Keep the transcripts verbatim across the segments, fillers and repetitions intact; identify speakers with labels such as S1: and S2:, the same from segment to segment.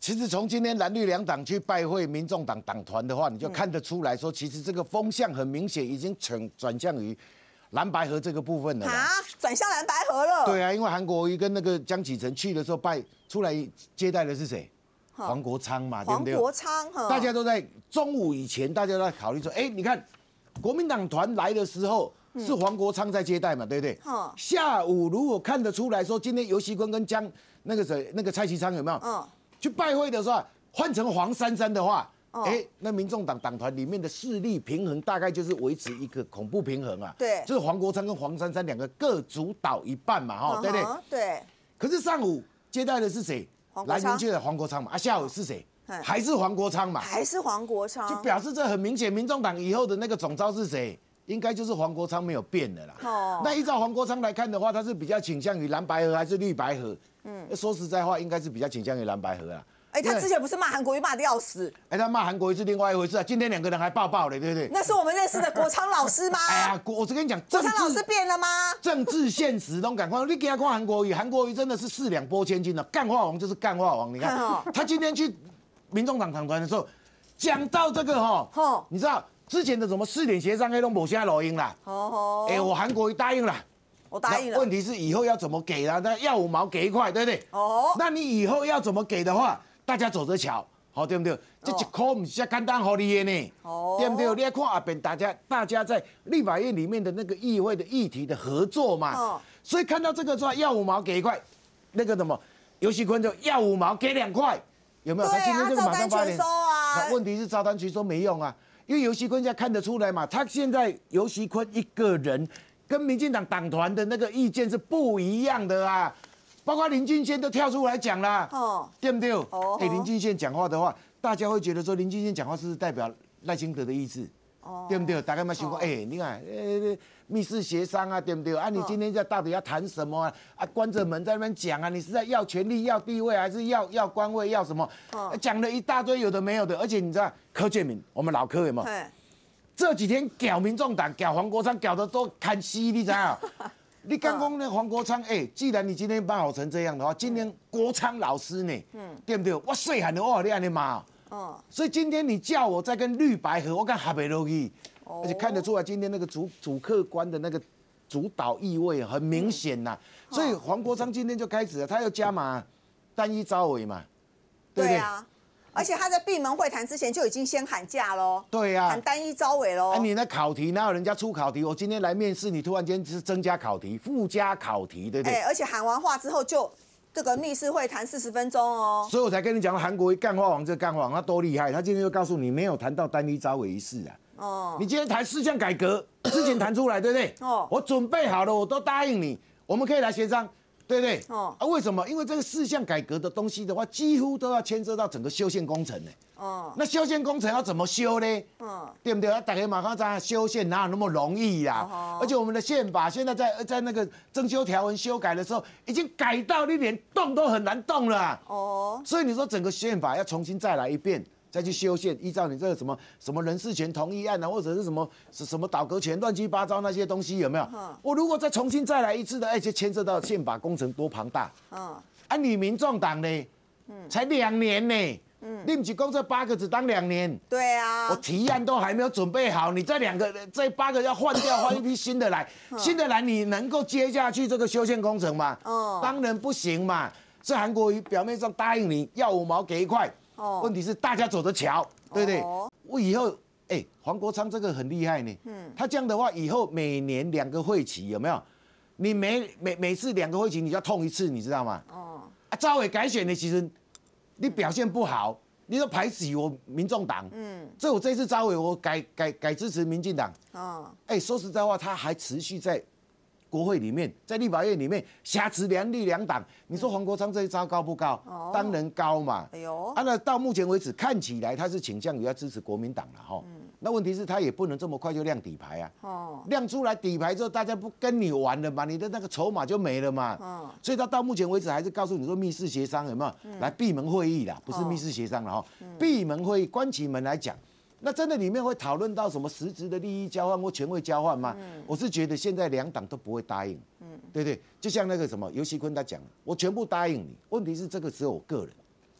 S1: 其实从今天蓝绿两党去拜会民众党党团的话，你就看得出来说，其实这个风向很明显已经转转向于蓝白合这个部分了。
S2: 啊，转向蓝白合了。
S1: 对啊，因为韩国瑜跟那个江启臣去的时候拜出来接待的是谁？黄国昌嘛，对不对？
S2: 黄国昌，
S1: 大家都在中午以前，大家都在考虑说，哎，你看国民党团来的时候。是黄国昌在接待嘛，对不对？嗯、下午如果看得出来说，今天游锡堃跟江那个谁那个蔡其昌有没有？嗯，去拜会的时候，换成黄珊珊的话，哎、嗯，那民众党党团里面的势力平衡大概就是维持一个恐怖平衡啊。对，就是黄国昌跟黄珊珊两个各主导一半嘛，哈、嗯，对不对？对。可是上午接待的是谁？来明确的黄国昌嘛，啊，下午是谁？还是黄国昌嘛？
S2: 还是黄国昌？
S1: 就表示这很明显，民众党以后的那个总召是谁？应该就是黄国昌没有变的啦。哦，那依照黄国昌来看的话，他是比较倾向于蓝白合还是绿白合？嗯，说实在话，应该是比较倾向于蓝白合啊。
S2: 哎，他之前不是骂韩国瑜骂的要死？
S1: 哎，他骂韩国瑜是另外一回事啊。今天两个人还抱抱嘞，对不对？
S2: 那是我们认识的国昌老师吗？
S1: 哎呀，我跟你讲，
S2: 国昌老师变了吗？
S1: 政治现实都敢看，你给他看韩国瑜，韩国瑜真的是四两拨千斤的，干话王就是干话王。你看他今天去民众党党团的时候，讲到这个哈，你知道？之前的什么四点协商黑龙某些录音啦，哦，哎，我韩国瑜答应了，
S2: 我答应了。
S1: 问题是以后要怎么给啦？那要五毛给一块，对不对？哦，那你以后要怎么给的话，大家走着瞧，好对不对？这一块不是简单好你的呢，哦，对不对？你要看下边大家大家在立法院里面的那个议会的议题的合作嘛，哦，所以看到这个说要五毛给一块，那个什么游锡堃就要五毛给两块，有没有？
S2: 对
S1: 他今天就马上发
S2: 现收啊。
S1: 问题是照单全收没用啊。因为游锡堃现在看得出来嘛，他现在游锡堃一个人跟民进党党团的那个意见是不一样的啊，包括林俊宪都跳出来讲啦，哦，对不对？哦，哎，林俊宪讲话的话，大家会觉得说林俊宪讲话是不是代表赖清德的意思？哦，对不对？大家有想过，哎，你看，呃，密室协商啊，对不对？啊，你今天在到底要谈什么啊？啊，关着门在那边讲啊，你是在要权力、要地位，还是要要官位、要什么？讲了一大堆有的没有的，而且你知道柯建铭，我们老柯有没有？这几天搞民众党、搞黄国昌，搞得都看稀，你知道？你刚刚那黄国昌，哎，既然你今天办好成这样的话，今天国昌老师呢，嗯，对不对？我细汉的我你安尼骂。哦，所以今天你叫我再跟绿白合，我看合不落去，而且看得出来今天那个主主客观的那个主导意味很明显呐。所以黄国昌今天就开始了，他要加码单一招委嘛，对不对？对啊，
S2: 而且他在闭门会谈之前就已经先喊价喽，
S1: 对呀，
S2: 喊单一招委喽。
S1: 啊，你那考题哪有人家出考题？我今天来面试，你突然间是增加考题、附加考题，对不对？
S2: 哎，而且喊完话之后就。这个密室会谈四十分钟哦，
S1: 所以我才跟你讲韩国瑜干话王这干话王他多厉害，他今天就告诉你没有谈到单一招委一事啊。哦，你今天谈四项改革，之前谈出来对不对？哦，我准备好了，我都答应你，我们可以来协商，对不对？哦，啊，为什么？因为这个四项改革的东西的话，几乎都要牵涉到整个修宪工程呢。哦，那修宪工程要怎么修呢？嗯，对不对？大家马上在修宪哪有那么容易呀？哦，而且我们的宪法现在在在那个增修条文修改的时候，已经改到你连动都很难动了啊。哦，所以你说整个宪法要重新再来一遍，再去修宪，依照你这个什么什么人事权同意案啊，或者是什么什么倒阁权、乱七八糟那些东西有没有？嗯，我如果再重新再来一次的，而且牵涉到宪法工程多庞大。嗯，啊，你民众党呢？嗯，才两年呢。嗯，你不是讲这八个只当两年？
S2: 对啊，
S1: 我提案都还没有准备好，你这两个这八个要换掉，换一批新的来，新的来你能够接下去这个修宪工程吗？哦，当然不行嘛。是韩国瑜表面上答应你要五毛给一块，哦，问题是大家走着瞧，对不对？哦，我以后哎、欸，黄国昌这个很厉害呢。嗯，他这样的话，以后每年两个会期有没有？你每每每次两个会期你就要痛一次，你知道吗？哦，啊，招委改选的其实。你表现不好，你就排挤我民众党。嗯，所以我这次招委我改改改支持民进党。哦，哎，说实在话，他还持续在国会里面，在立法院里面挟持蓝绿两党。你说黄国昌这一招高不高？哦，当然高嘛。哎呦，啊，那到目前为止看起来他是倾向于要支持国民党了哈。嗯，那问题是他也不能这么快就亮底牌啊。哦，亮出来底牌之后，大家不跟你玩了嘛，你的那个筹码就没了嘛。哦，所以他到目前为止还是告诉你说密室协商有没有？嗯，来闭门会议啦，不是密室协商了哈。嗯，闭门会议关起门来讲。那真的里面会讨论到什么实质的利益交换或权位交换吗？嗯，我是觉得现在两党都不会答应，嗯，对不对？就像那个什么游锡堃他讲，我全部答应你，问题是这个只有我个人，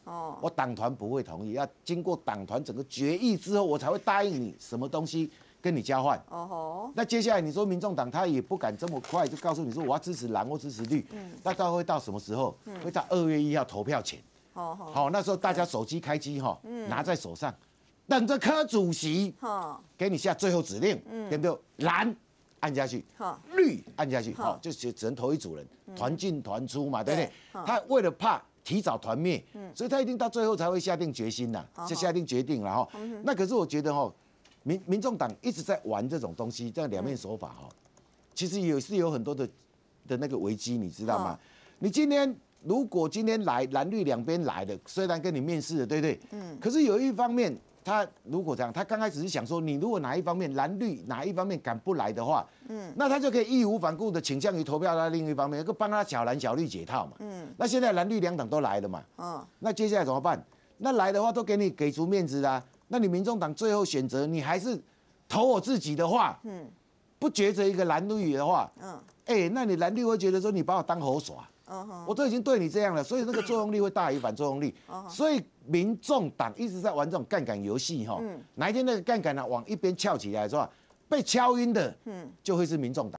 S2: 哦，
S1: 我党团不会同意，要经过党团整个决议之后，我才会答应你什么东西跟你交换。
S2: 哦吼，
S1: 那接下来你说民众党他也不敢这么快就告诉你说我要支持蓝或支持绿，嗯，那到会到什么时候？嗯、会到二月一号投票前。哦好，好，那时候大家手机开机哈，嗯、拿在手上，等着柯主席给你下最后指令，嗯、对不对？蓝按下去，绿按下去，好，就只只能投一组人，团进团出嘛，对不对？他为了怕提早团灭，所以他一定到最后才会下定决心呐，就下定决定了哈。那可是我觉得哈，民民众党一直在玩这种东西，这样两面手法哈，其实也是有很多的的那个危机，你知道吗？你今天如果今天来蓝绿两边来的，虽然跟你面试的，对不对？嗯。可是有一方面。他如果这样，他刚开始是想说，你如果哪一方面蓝绿哪一方面敢不来的话，嗯，那他就可以义无反顾的倾向于投票到另一方面，就帮他小蓝小绿解套嘛，嗯，那现在蓝绿两党都来了嘛，嗯，那接下来怎么办？那来的话都给你给足面子啦，那你民众党最后选择你还是投我自己的话，嗯，不抉择一个蓝绿的话，嗯，哎、欸，那你蓝绿会觉得说你把我当猴耍。我都已经对你这样了，所以那个作用力会大于反作用力。所以民众党一直在玩这种杠杆游戏哈。哪一天那个杠杆呢往一边翘起来的时候，被敲晕的，就会是民众党。